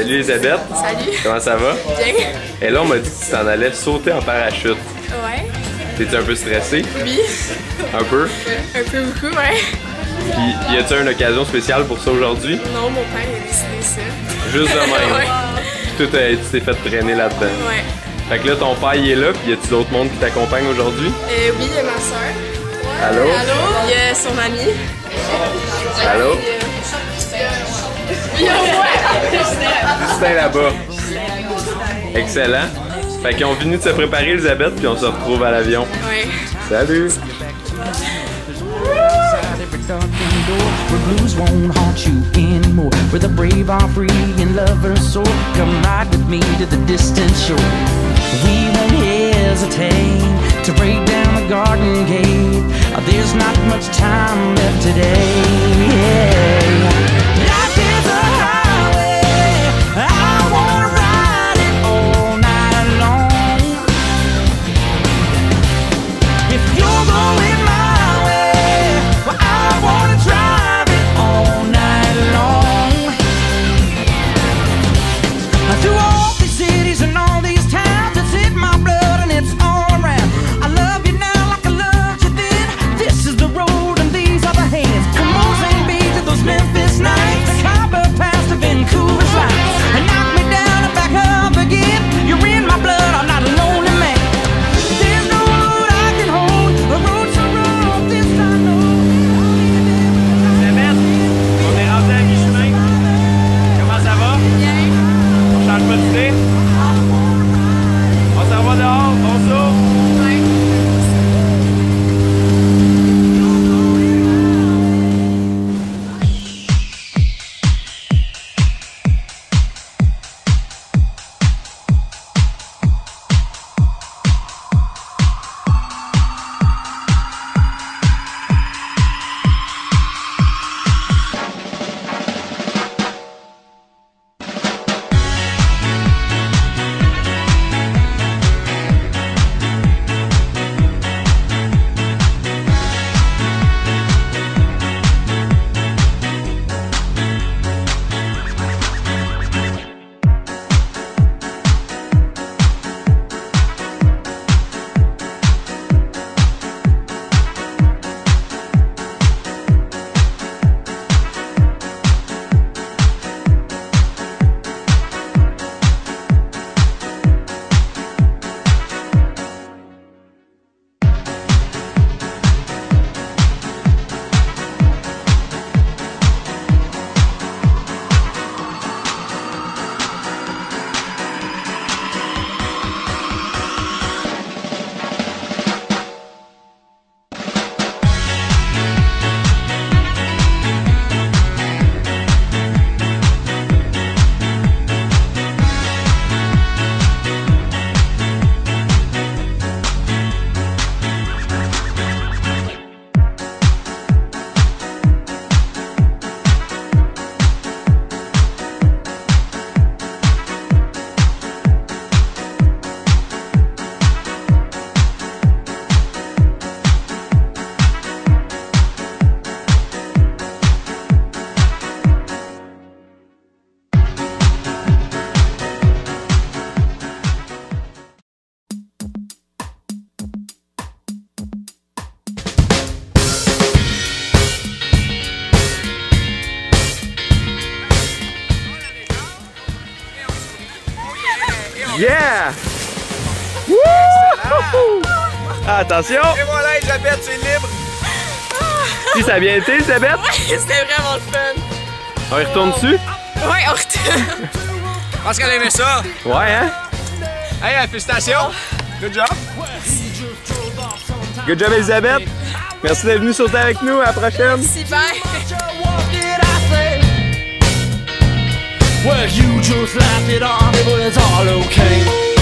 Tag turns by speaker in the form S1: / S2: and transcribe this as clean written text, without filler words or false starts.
S1: Salut Elisabeth.
S2: Salut.
S1: Comment ça va?
S2: Bien.
S1: Et là, on m'a dit que tu t'en allais sauter en parachute.
S2: Ouais.
S1: T'es-tu un peu stressé?
S2: Oui.
S1: Un peu?
S2: Un peu beaucoup, ouais.
S1: Puis, y a-tu une occasion spéciale pour ça aujourd'hui?
S2: Non, mon père a décidé ça.
S1: Juste de même.
S2: Ouais.
S1: Tout, tu t'es fait traîner là-dedans.
S2: Ouais.
S1: Fait que là, ton père, il est là, puis y a-tu d'autres monde qui t'accompagne aujourd'hui?
S2: Oui, il y a ma soeur.
S1: Allô?
S2: Allô? Il y a son ami.
S1: Allô?
S2: Il y a moi.
S1: Justin là-bas. Excellent. Fait qu'ils ont fini de se préparer, Elisabeth, puis on se retrouve à l'avion.
S2: Ouais.
S1: Salut!
S3: Where blues won't haunt you anymore, where the brave are free and lovers soar. Come ride with me to the distant shore. We won't hesitate to break down the garden gate. There's not much time left today. Life is a highway, I wanna ride it all night long. If you're going my way, well, I wanna drive it all night long. Through all these cities and all these towns, it's in my blood and it's all around. I love you now like I loved you then. This is the road and these are the hands. From Mozambique to those Memphis nights, the Copper Pass to Vancouver's lights. And knock me down and back up again. You're in my blood, I'm not a lonely man. There's no road I can hold, a road so rough, this I know.
S4: Elisabeth, on est rendu à mi-chemin. Comment ça va?
S2: Bien.
S4: On change pas d'idée? On s'en va dehors, on s'ouvre.
S2: Ouais.
S1: Yeah! Wouh! Attention!
S4: Et voilà, Elisabeth, c'est libre.
S1: Si ça a bien été, Elisabeth?
S2: Ouais, c'était vraiment le fun.
S1: On y retourne dessus?
S2: Ouais, on retourne.
S4: Je pense qu'elle aimait ça.
S1: Ouais, hein?
S4: Hey, félicitations. Good job.
S1: Good job, Elisabeth! Merci d'être venue sauter avec nous. À la prochaine!
S2: Super.
S3: Well, you just laughed it off, it was all okay.